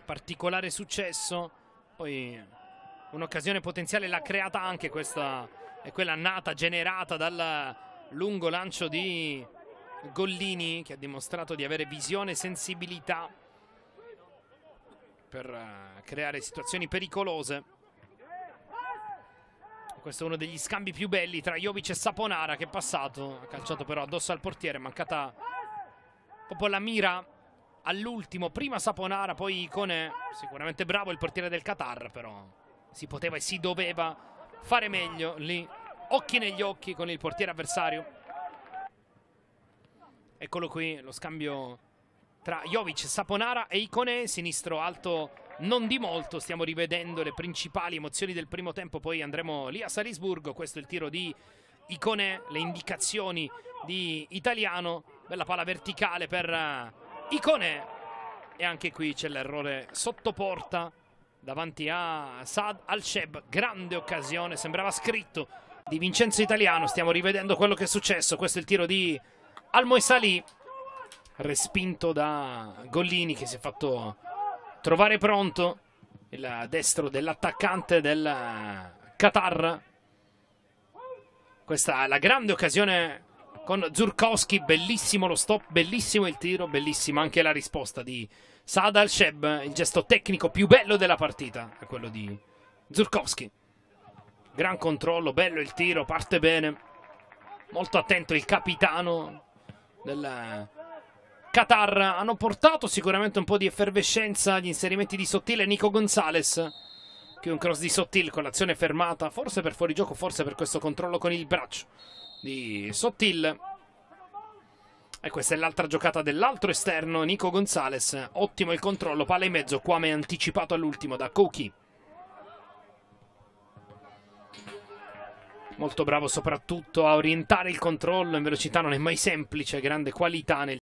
particolare successo. Poi un'occasione potenziale l'ha creata anche questa, è quella nata, generata dal lungo lancio di Gollini, che ha dimostrato di avere visione e sensibilità per creare situazioni pericolose. Questo è uno degli scambi più belli tra Jovic e Saponara, che è passato, ha calciato però addosso al portiere, mancata proprio la mira all'ultimo. Prima Saponara, poi Icone. Sicuramente bravo il portiere del Qatar, però si poteva e si doveva fare meglio lì, occhi negli occhi con il portiere avversario. Eccolo qui lo scambio tra Jovic, Saponara e Icone, sinistro alto non di molto. Stiamo rivedendo le principali emozioni del primo tempo, poi andremo lì a Salisburgo. Questo è il tiro di Icone, le indicazioni di Italiano, bella palla verticale per Icone, e anche qui c'è l'errore sotto porta davanti a Saad Al-Sheb. Grande occasione, sembrava scritto, di Vincenzo Italiano. Stiamo rivedendo quello che è successo. Questo è il tiro di Al-Moesali, respinto da Gollini, che si è fatto trovare pronto, il destro dell'attaccante del Qatar. Questa è la grande occasione con Żurkowski, bellissimo lo stop, bellissimo il tiro, bellissima anche la risposta di Saad Al-Sheb. Il gesto tecnico più bello della partita è quello di Żurkowski. Gran controllo, bello il tiro, parte bene, molto attento il capitano del Qatar. Hanno portato sicuramente un po' di effervescenza gli inserimenti di Sottil e Nico Gonzalez, che un cross di Sottil con l'azione fermata, forse per fuorigioco, forse per questo controllo con il braccio di Sottil. E questa è l'altra giocata dell'altro esterno, Nico Gonzalez. Ottimo il controllo, palla in mezzo, Kwame anticipato all'ultimo da Kouki. Molto bravo soprattutto a orientare il controllo in velocità, non è mai semplice, grande qualità nel